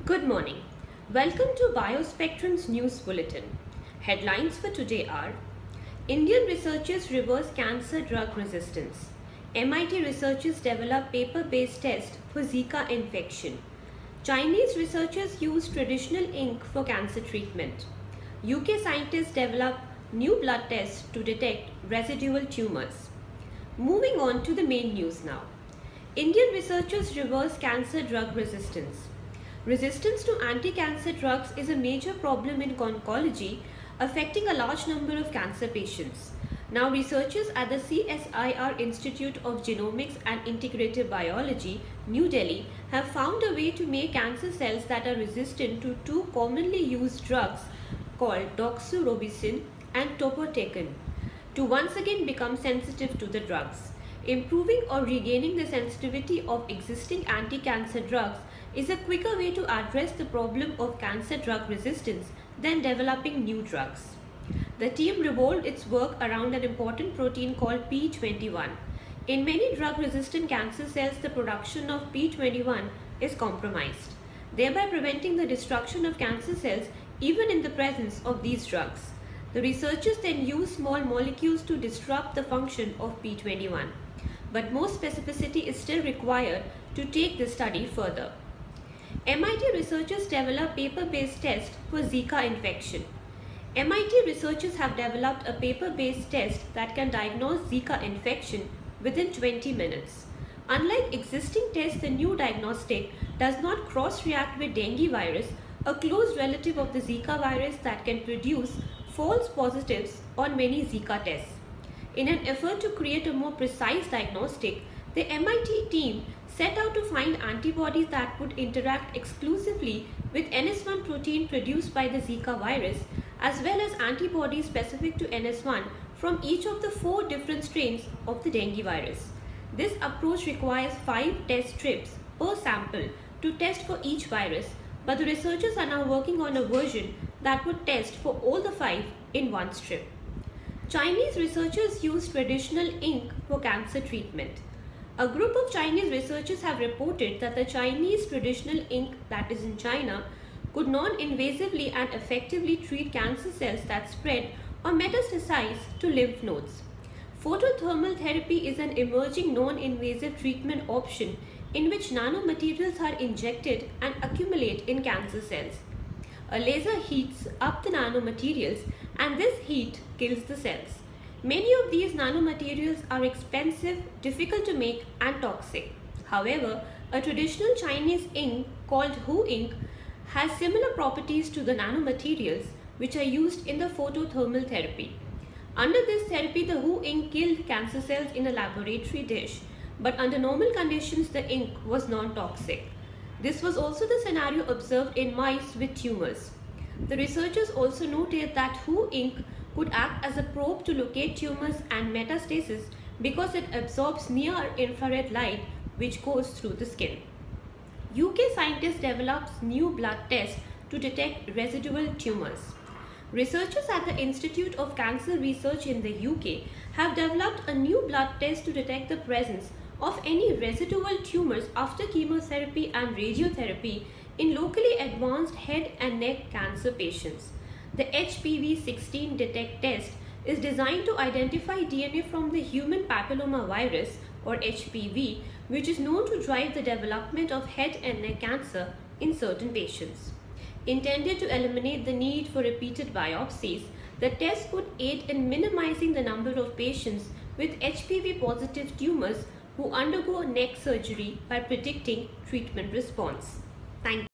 Good morning. Welcome to BioSpectrum's news bulletin. Headlines for today are: Indian researchers reverse cancer drug resistance. MIT researchers develop paper-based test for Zika infection. Chinese researchers use traditional ink for cancer treatment. UK scientists develop new blood tests to detect residual tumors. Moving on to the main news now. Indian researchers reverse cancer drug resistance. Resistance to anti-cancer drugs is a major problem in oncology, affecting a large number of cancer patients. Now, researchers at the CSIR Institute of Genomics and Integrative Biology, New Delhi, have found a way to make cancer cells that are resistant to two commonly used drugs called doxorubicin and topotecan to once again become sensitive to the drugs. Improving or regaining the sensitivity of existing anti-cancer drugs is a quicker way to address the problem of cancer drug resistance than developing new drugs. The team revolved its work around an important protein called P21. In many drug-resistant cancer cells, the production of P21 is compromised, thereby preventing the destruction of cancer cells even in the presence of these drugs. The researchers then use small molecules to disrupt the function of P21, but more specificity is still required to take the study further. MIT researchers develop paper-based test for Zika infection. MIT researchers have developed a paper-based test that can diagnose Zika infection within 20 minutes. Unlike existing tests, the new diagnostic does not cross-react with dengue virus, a close relative of the Zika virus that can produce false positives on many Zika tests. In an effort to create a more precise diagnostic, the MIT team set out to find antibodies that would interact exclusively with NS1 protein produced by the Zika virus, as well as antibodies specific to NS1 from each of the 4 different strains of the dengue virus. This approach requires 5 test strips per sample to test for each virus, but the researchers are now working on a version that would test for all the 5 in one strip. Chinese researchers use traditional ink for cancer treatment. A group of Chinese researchers have reported that the Chinese traditional ink that is in China could non-invasively and effectively treat cancer cells that spread or metastasize to lymph nodes. Photothermal therapy is an emerging non-invasive treatment option in which nanomaterials are injected and accumulate in cancer cells. A laser heats up the nanomaterials and this heat kills the cells. Many of these nanomaterials are expensive, difficult to make and toxic. However, a traditional Chinese ink called Hu ink has similar properties to the nanomaterials which are used in the photothermal therapy. Under this therapy, the Hu ink killed cancer cells in a laboratory dish, but under normal conditions the ink was non-toxic. This was also the scenario observed in mice with tumors. The researchers also noted that Hu ink could act as a probe to locate tumors and metastasis because it absorbs near-infrared light which goes through the skin. UK scientists develops new blood test to detect residual tumors. Researchers at the Institute of Cancer Research in the UK have developed a new blood test to detect the presence of any residual tumors after chemotherapy and radiotherapy in locally advanced head and neck cancer patients. The HPV16 detect test is designed to identify DNA from the human papilloma virus or HPV, which is known to drive the development of head and neck cancer in certain patients. Intended to eliminate the need for repeated biopsies, the test could aid in minimizing the number of patients with HPV positive tumors who undergo neck surgery by predicting treatment response. Thank you.